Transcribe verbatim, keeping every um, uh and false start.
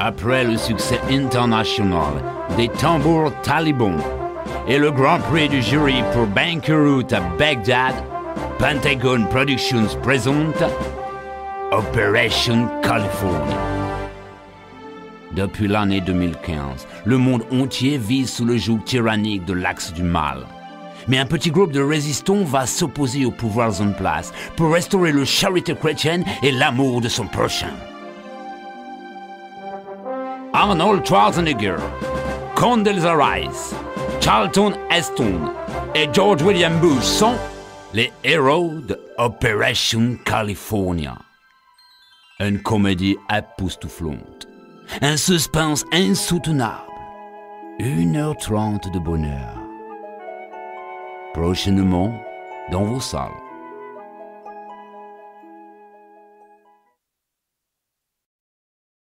Après le succès international des Tambours Talibans et le Grand Prix du jury pour Banqueroute à Bagdad, Pentagon Productions présente Operation California. Depuis l'année deux mille quinze, le monde entier vit sous le joug tyrannique de l'axe du mal. Mais un petit groupe de résistants va s'opposer aux pouvoirs en place pour restaurer la charité chrétienne et l'amour de son prochain. Arnold Schwarzenegger, Condoleezza Rice, Charlton Heston et George William Bush sont les héros de Operation California. Une comédie époustouflante, un suspense insoutenable, une heure trente de bonheur. Prochainement dans vos salles.